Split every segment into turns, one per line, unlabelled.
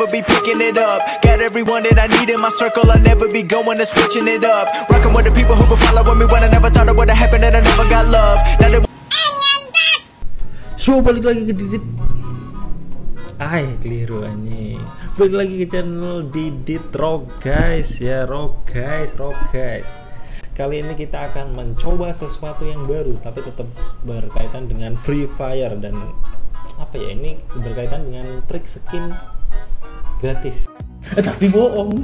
never be picking it up. Got everyone that I need in my circle, I never be going and switching it up. Rocking with the people who been following me when I never thought it would've happened, that I never got love. Now that
So balik lagi ke Didit. Keliru anjing. Balik lagi ke channel Didit Rock guys ya, Rock guys. Kali ini kita akan mencoba sesuatu yang baru tapi tetap berkaitan dengan Free Fire dan apa ya, ini berkaitan dengan trik skin gratis. Tapi bohong.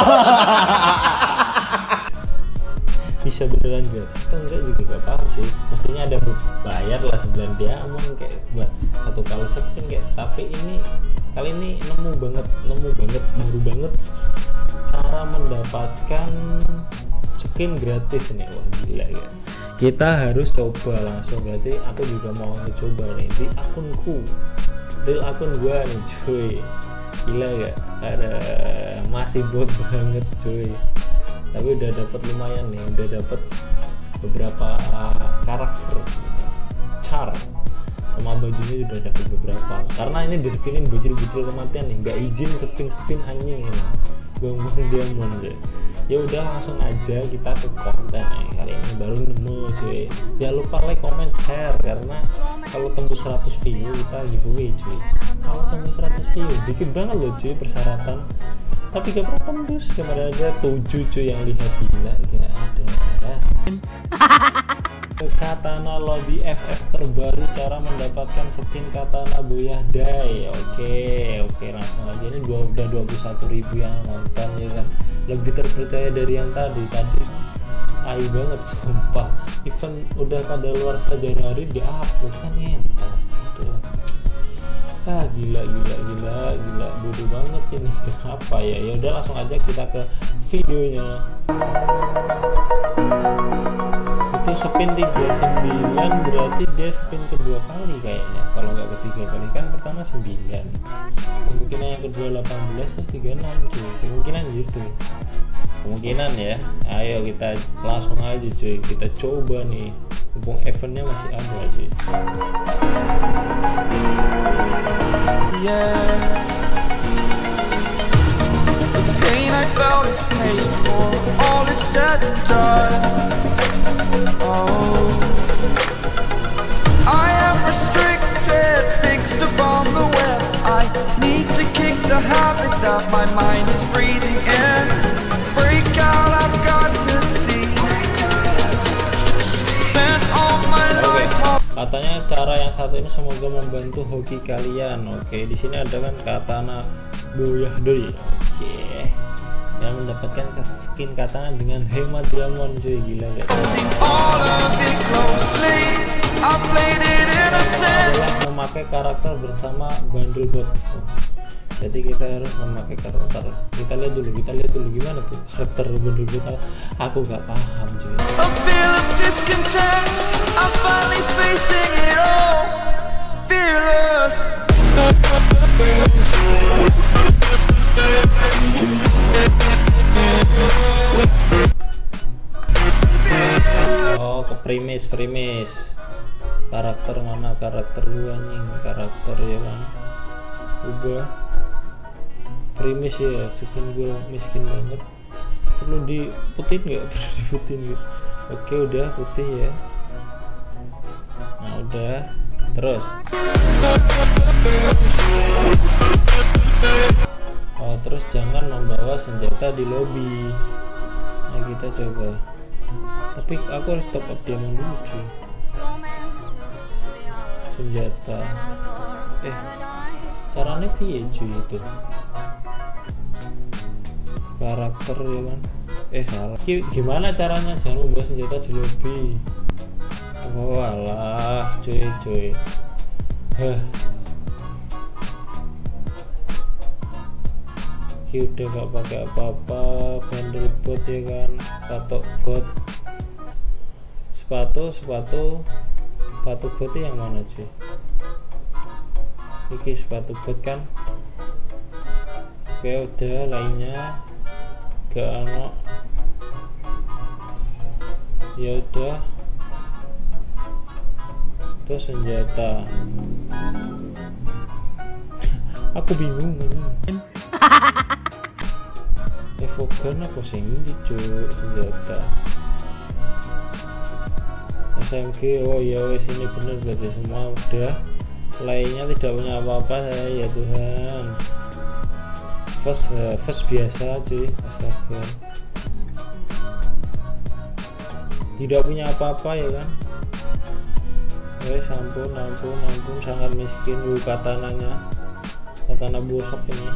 Bisa beneran gratis atau enggak juga gak paham sih. Mestinya ada bayar lah 9 diamond kayak buat satu kali skin kayak. Tapi ini kali ini nemu banget baru banget cara mendapatkan skin gratis nih. Wah gila ya. Kita harus coba langsung, berarti aku juga mau coba nih di akunku, real akun gua nih cuy. Gila gak? Ada masih bot banget cuy. Tapi udah dapat lumayan nih, udah dapat beberapa karakter char sama bajunya udah dapat beberapa. Karena ini dispinin bocil-bocil kematian nih, nggak izin spin anjing ini. Buang-buang diamond deh. Ya udah langsung aja kita ke konten nih. Kali ini baru nemu cuy. Jangan lupa like, comment, share karena kalau tembus 100 view kita giveaway cuy. Kalau tembus 100 view dikit banget loh cuy persyaratan. Tapi gak pernah tembus, kemarin aja 7 cuy yang lihat, gila gak ada. Katana lobby FF terbaru, cara mendapatkan skin katana Boyah Dai. Oke langsung aja. Ini udah 21.000 yang nonton ya kan, lebih terpercaya dari yang tadi tai banget sumpah. Event udah pada luar Januari di upload kan ngentot. Gila bodoh banget ini, kenapa ya? Ya udah langsung aja kita ke videonya. Itu spin 39 berarti dia spin kedua kali kayaknya, kalau nggak ketiga kali. Kan pertama 9, kemungkinan yang kedua 18 terus 36 cuy, kemungkinan gitu, kemungkinan ya. Ayo kita langsung aja cuy, kita coba nih, mumpung eventnya masih ada cuy.
The pain I felt is paid for, all is said and done. Oh, I am restricted, fixed upon the web. I need to kick the habit that my mind is breathing in. Break out, I've got to see. Spent all my life.
Katanya cara yang satu ini semoga membantu hoki kalian. Oke, di sini ada kan katana Boyah Dai. Oke, yang mendapatkan skin katana dengan hemat diamond cuy, gila gak? Adalah memakai karakter bersama bundle bot. Jadi kita harus memakai karakter. Kita lihat dulu gimana tuh karakter bundle bot. Aku gak paham cuy.
I'm finally facing it all, fearless.
Oh, ke primis. Karakter mana karakter gua anjing? Karakter ya kan. Ubah. Primis ya, skin gua miskin banget. Perlu diputin nggak? Oke, udah putih ya. Nah udah, terus terus jangan membawa senjata di lobby. Nah kita coba, tapi aku harus top up diamond dulu cuy. Senjata caranya piye cuy itu? Karakter ya kan, salah. Gimana caranya jangan membawa senjata di lobby? Oh alah cuy. Udah gak pakai apa-apa, bundle bot ya kan, patok bot. Sepatu botnya yang mana cuy? Ini sepatu bot kan. Oke udah, lainnya gak ano. Ya udah, terus senjata. Aku bingung ini. Revogan apa sih ini cuy senjata SMG. Oh ya wes ini bener berarti semua udah, lainnya tidak punya apa-apa saya ya Tuhan. First biasa cuy, astaga, tidak punya apa-apa ya kan. Wes ampun sangat miskin. Katananya katana busuk ini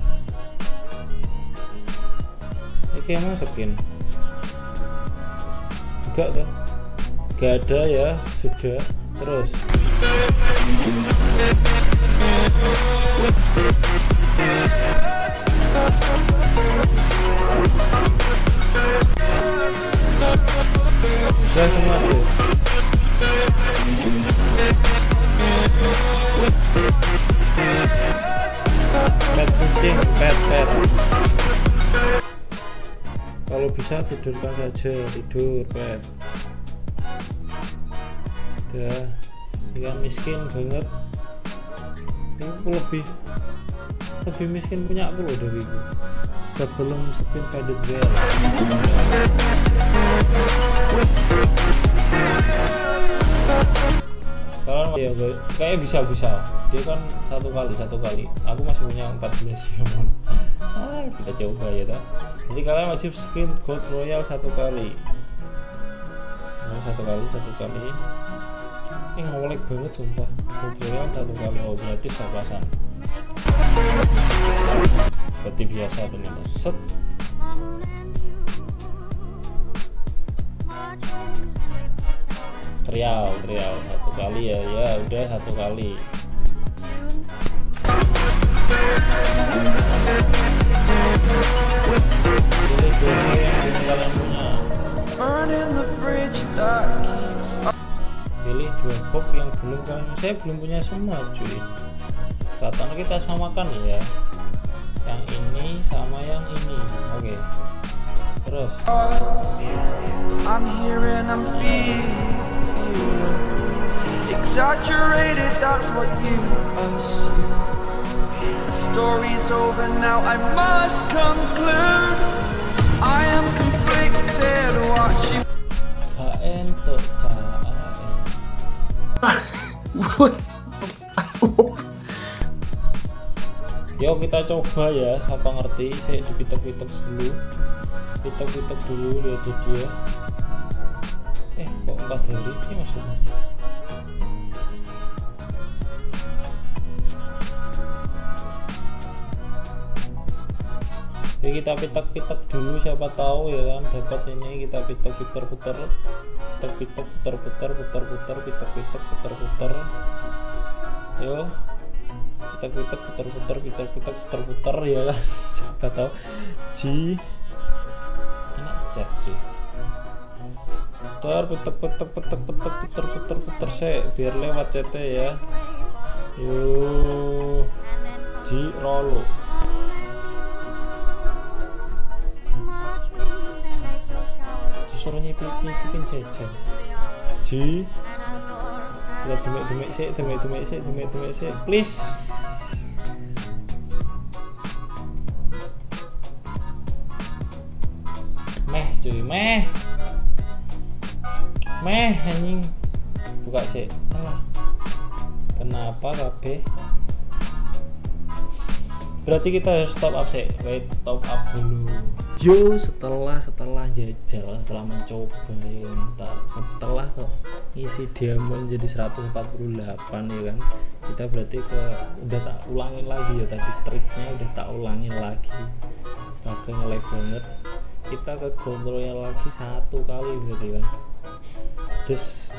kayak masukin enggak kan, enggak ada ya sudah. Terus sudah semua tuh. Pet kucing, pet. Kalau bisa tidurkan saja, tidur pet. Udah, ya miskin banget. Ini aku lebih miskin punya aku loh dari itu. Sebelum spin faded bell. Kalau ya kayak bisa dia kan satu kali aku masih punya 14 ya mon. Kita coba ya tak. Jadi kalian wajib skin gold royal satu kali. Satu kali ini ngolek banget sumpah. Gold royal satu kali. Oh berarti sapasan seperti biasa teman-teman. Set trial satu kali ya udah satu kali. Pilih dua yang kalian punya. Pilih dua box yang belum saya belum punya semua cuy. Katanya kita samakan ya, yang ini sama yang ini. Oke. Terus
I'm here and I'm feeling exaggerated, that's what you assume. The story's over now, I must conclude. I am conflicted watching.
Entuk Yo kita coba ya, siapa ngerti saya dipitek-pitek dulu. Pitek dulu, lihat dia. Kok 4 hari ini maksudnya? Ya kita pitek dulu, siapa tahu ya kan dapat ini. Kita pitek puter. Yo pitek puter ya kan. Siapa tahu enak cek cuy. Puter sih biar lewat CT ya. Yo di rolo disuruh nyipin jajan di lihat demek sih please. Cuy meh anjing buka sih. Alah kenapa kabeh? Berarti kita harus top up sih. Wait, top up dulu. Yo setelah jajal, setelah mencoba setelah ngisi diamond jadi 148 ya kan, kita berarti udah tak ulangin lagi ya tadi triknya, udah tak ulangin lagi. Astaga ngelag banget. Kita ke gold royal lagi satu kali berarti kan. Terus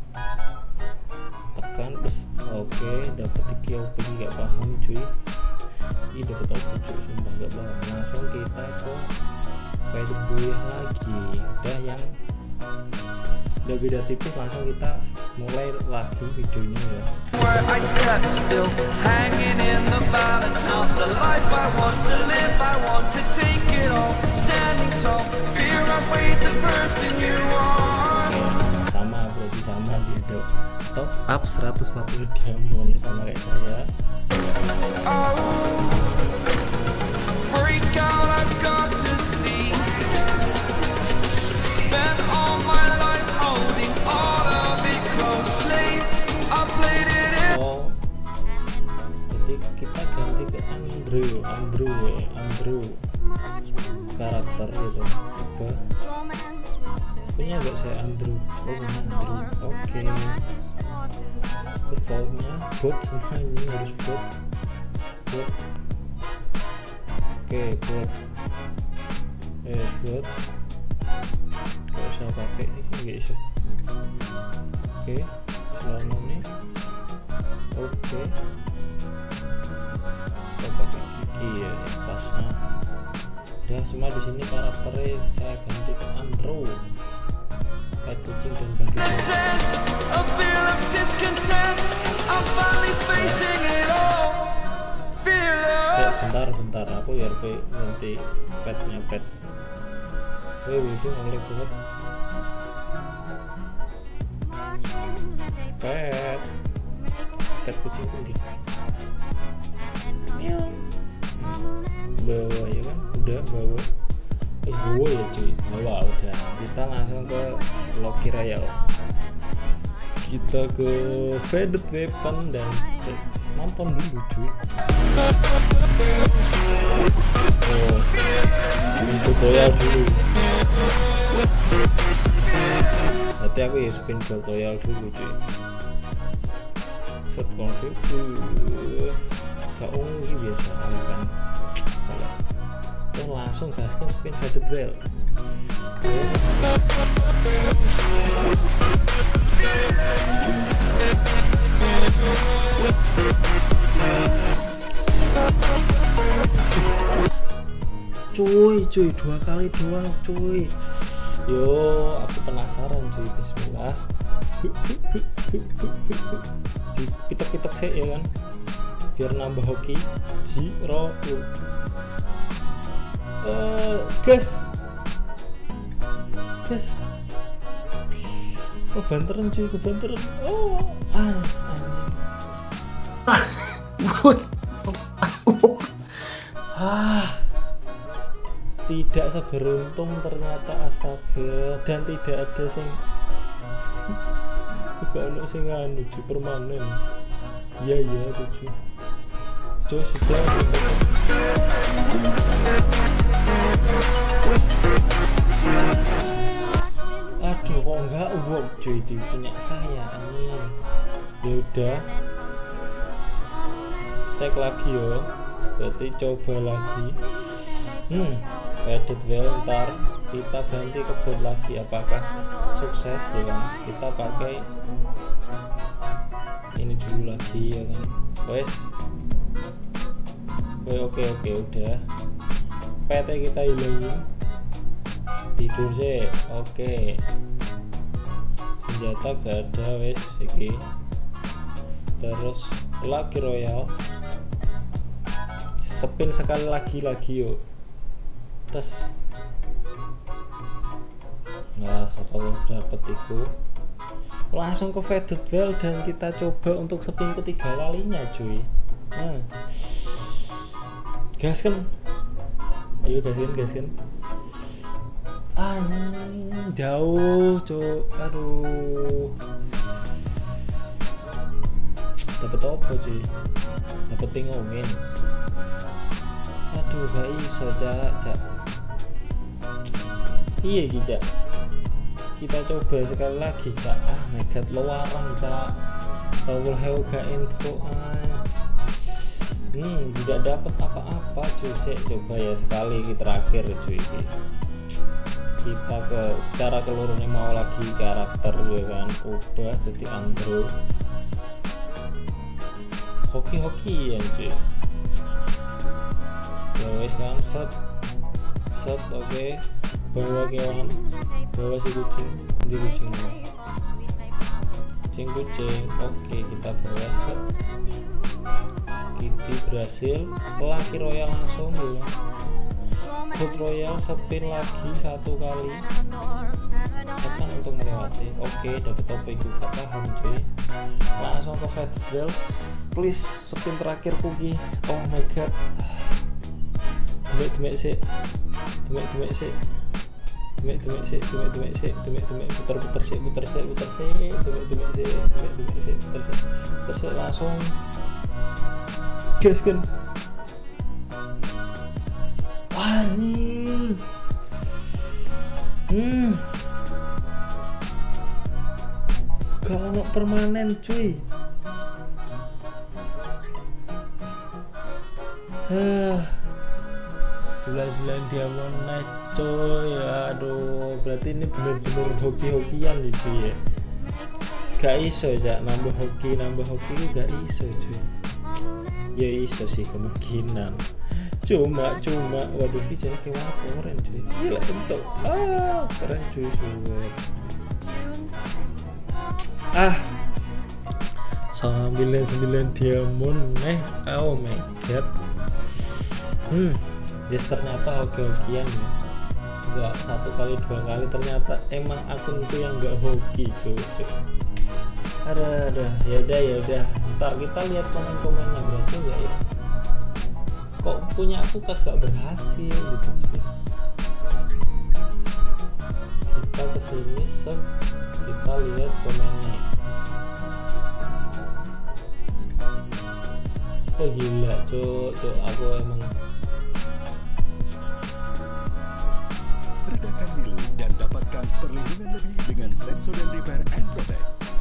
tekan terus oke, dapat iki OP gak paham cuy. Ini dapat OP cuy, sumpah gak paham. Langsung kita ke faded boy lagi. Udah yang udah beda tipis, langsung kita mulai lagi videonya ya.
Where I step still, hanging in the balance, not the life I want to live, I want to take it all, standing tall, fear I weighed the person you are.
Sama berarti sama dia top up 140 diamond sama kayak saya.
Oh, break out, I've got to
Andrew karakter gitu. Coba punya nggak saya Andrew? Punya Andrew. Oke. Defaultnya bot semua, ini harus bot. Oke, bot. Bot. Gak usah pakai sih, nggak bisa. Oke, selama ini. Oke. Kita pakai gigi ya, pasnya. Udah semua di sini karakternya saya ganti ke Andrew. Kayak kucing dan babi.
A feel of discontent. I'm finally facing it all. Fearless.
Bentar, aku ya ganti petnya pet. Wifi ngomong banget. Pet kucing putih. Bawa ya kan, udah bawa. Bawa ya cuy, bawa udah. Kita langsung ke Loki Royal. Kita ke Faded Weapon dan nonton dulu cuy. Tutorial dulu. Nanti aku ya spin tutorial dulu cuy. Set config. Gak ini biasa kan. Kalau langsung gaskan spin Faded Well. Cuy 2 kali doang cuy. Yo, aku penasaran cuy. Bismillah. Pitek-pitek sih ya kan, biar nambah hoki. Jiro gas. Oh banteran cuy, kebanteran. Tidak seberuntung ternyata, astaga. Dan tidak ada sing gak ono sing anu cuy permanen. Iya tuh cuy sudah. Aduh kok enggak work cuy di punya saya anjing. Ya udah, cek lagi yo, berarti coba lagi. Faded Well, ntar kita ganti ke bot lagi. Apakah sukses ya kan? Kita pakai ini dulu lagi ya kan. Wes. Oke udah. PT kita hilangin. Tidur sih. Oke. Senjata gak ada wes iki. Terus Lucky Royal. Spin sekali lagi yuk. Terus nah kalau dapet itu langsung ke Faded Well dan kita coba untuk spin ketiga kalinya cuy. Gaskan, ayo gaskan. Jauh cuy, aduh. Dapet apa cuy? Dapet pingongin. Aduh gak iso cak. Iya gitu. Kita coba sekali lagi cak. My god, lo warang cak. Rawul heu gak info. Tidak dapat apa-apa cuy. Saya coba ya sekali terakhir cuy. Kita ke cara keluarnya mau lagi karakter ya kan, ubah jadi Andrew. Hoki ya cuy. Ya wes kan, set oke. Bawa kewan, bawa si kucing, di kucing oke, kita bawa set. Kita berhasil. Lucky Royal langsung ya. Gold Royal spin lagi 1 kali, tekan untuk melewati. Oke, dapat topik juga, paham cuy. Langsung ke Faded Well, please spin terakhir Pugi. Oh my god, demek sih, puter sih, langsung gas kan. anjing. Kalau permanen cuy. 99 diamond night coy. Aduh, berarti ini bener-bener hoki-hokian nih cuy ya. Gak iso ya nambah hoki gak iso cuy. Ya iso sih kemungkinan. Cuma waduh ini jadi kayak keren cuy. Gila bentuk. Keren cuy suwer. 99 diamond oh my god. Yes, ternyata hoki-hokian ya. Enggak 1 kali 2 kali, ternyata emang akunku yang enggak hoki cuy. Ada ya udah ntar kita lihat komen-komennya berhasil nggak ya. Kok punya aku kagak berhasil gitu cuy. Kita kesini kita lihat komennya. Oh gila cuy aku emang.
Redakan dulu dan dapatkan perlindungan lebih dengan Sensodyne Repair and Protect.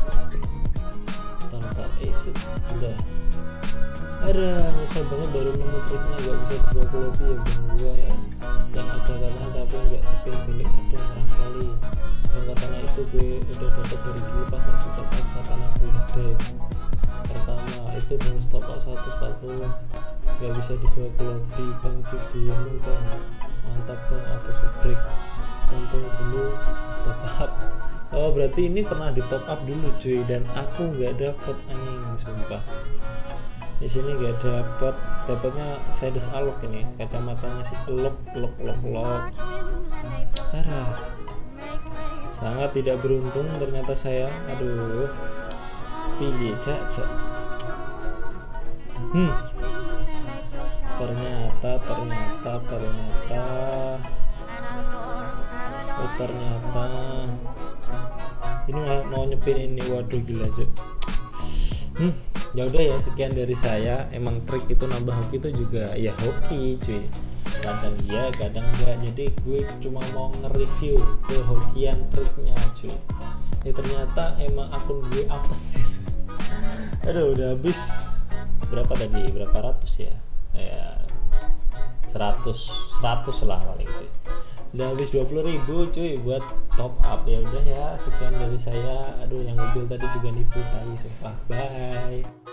Tanpa udah. Ada nyesel banget baru nemu triknya gak bisa dibawa ke lobby ya bang gua yang ada katanya tapi nggak spin balik ada ngerang kali. Yang katanya itu gue udah dapat dari dulu pas lagi top up katanya gue headache. Pertama itu bonus top up 140 nggak bisa dibawa ke lobby bang gift diamond bang mantap bang auto break untung dulu top up. Oh berarti ini pernah di top up dulu cuy dan aku nggak dapet anjing sumpah. Di sini nggak dapatnya Sedes Alok ini kacamatanya sih lok. Sangat tidak beruntung ternyata saya. Aduh piji cak. Ternyata ini mau nyepin ini. Waduh gila cuk. Ya udah ya sekian dari saya. Emang trik itu nambah hoki itu juga ya hoki cuy. Kadang iya kadang enggak. Jadi gue cuma mau nge-review kehokian triknya cuy. Ya ternyata emang akun gue apes gitu. Aduh udah habis berapa tadi? Berapa ratus ya? Ya 100 lah paling cuy. Udah habis 20.000 cuy buat top up. Ya udah ya sekian dari saya. Aduh yang mobil tadi juga nipu tai sumpah. Bye.